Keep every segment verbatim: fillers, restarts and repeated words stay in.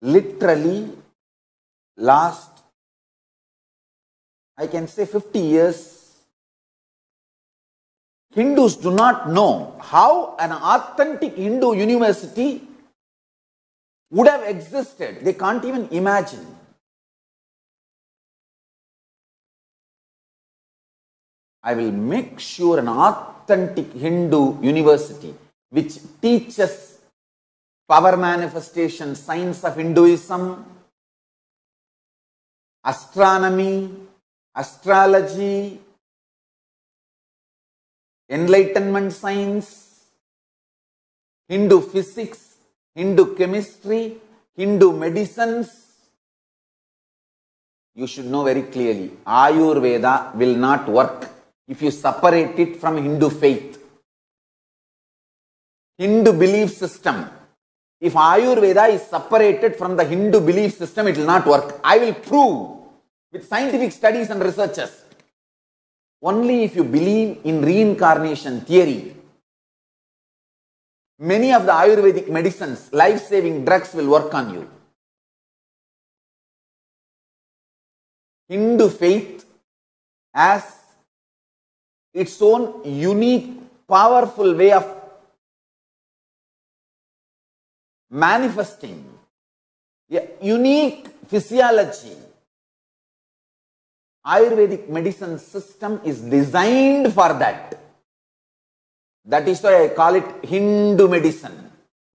literally last, I can say fifty years, Hindus do not know how an authentic Hindu university would have existed. They can't even imagine. I will make sure an authentic Hindu university which teaches power manifestation, science of Hinduism, astronomy, astrology, enlightenment science, Hindu physics, Hindu chemistry, Hindu medicines. You should know very clearly, Ayurveda will not work if you separate it from Hindu faith. Hindu belief system. If Ayurveda is separated from the Hindu belief system, it will not work. I will prove with scientific studies and researches. Only if you believe in reincarnation theory, many of the Ayurvedic medicines, life-saving drugs will work on you. Hindu faith has its own unique, powerful way of manifesting a unique physiology. Ayurvedic medicine system is designed for that. That is why I call it Hindu medicine.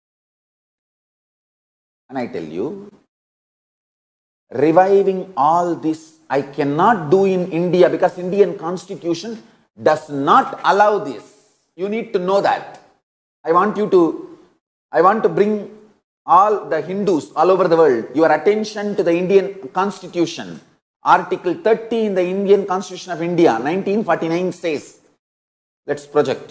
And I tell you, reviving all this I cannot do in India because Indian constitution does not allow this. You need to know that. I want you to, I want to bring all the Hindus all over the world, your attention to the Indian constitution. Article thirty in the Indian Constitution of India, nineteen forty-nine says, let's project.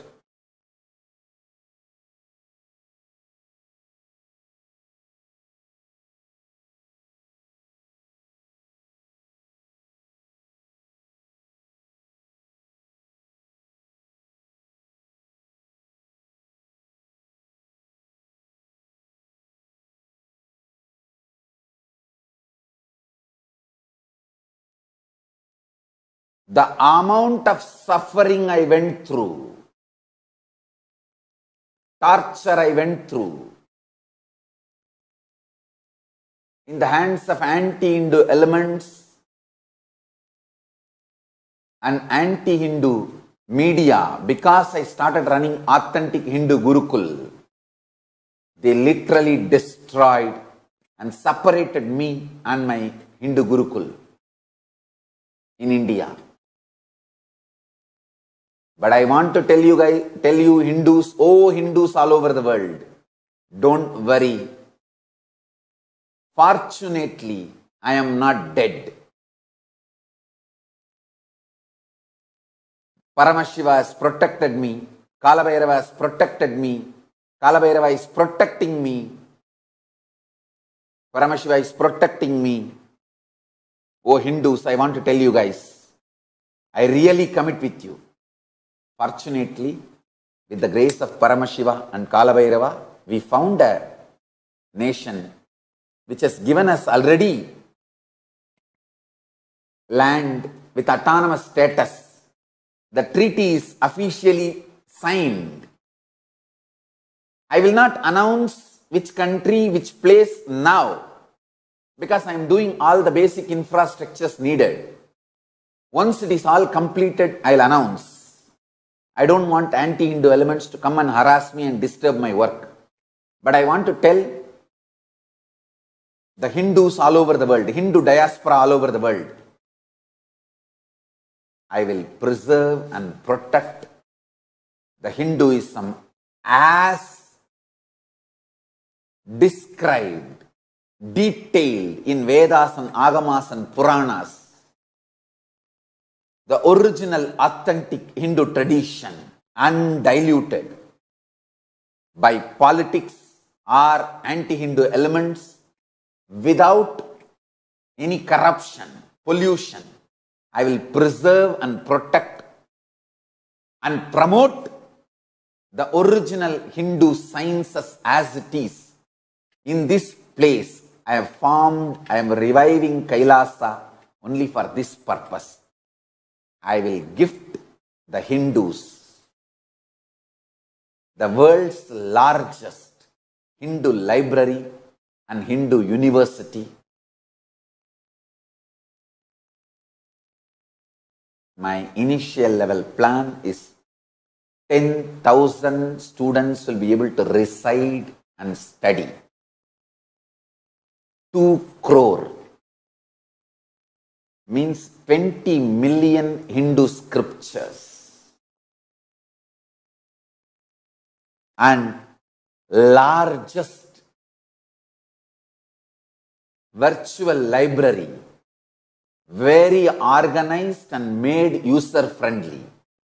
The amount of suffering I went through, torture I went through, in the hands of anti-Hindu elements and anti-Hindu media, because I started running authentic Hindu Gurukul, they literally destroyed and separated me and my Hindu Gurukul in India. But I want to tell you guys, tell you Hindus, oh Hindus all over the world, don't worry. Fortunately, I am not dead. Paramashiva has protected me. Kalabhairava has protected me. Kalabhairava is protecting me. Paramashiva is protecting me. Oh Hindus, I want to tell you guys, I really commit with you. Fortunately, with the grace of Paramashiva and Kalabhairava, we found a nation which has given us already land with autonomous status. The treaty is officially signed. I will not announce which country, which place now, because I am doing all the basic infrastructures needed. Once it is all completed, I will announce. I don't want anti-Hindu elements to come and harass me and disturb my work. But I want to tell the Hindus all over the world, Hindu diaspora all over the world, I will preserve and protect the Hinduism as described, detailed in Vedas and Agamas and Puranas. The original authentic Hindu tradition, undiluted by politics or anti-Hindu elements, without any corruption, pollution. I will preserve and protect and promote the original Hindu sciences as it is in this place I have formed, I am reviving Kailasa only for this purpose. I will gift the Hindus the world's largest Hindu library and Hindu university. My initial level plan is ten thousand students will be able to reside and study. two crore means twenty million Hindu scriptures and largest virtual library, very organized and made user friendly.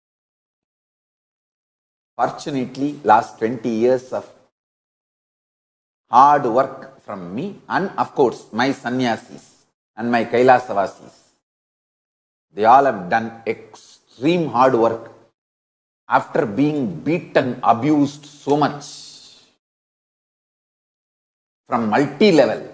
Fortunately, last twenty years of hard work from me and of course my sannyasis and my Kailasavasis, they all have done extreme hard work after being beaten, abused so much from multi-level.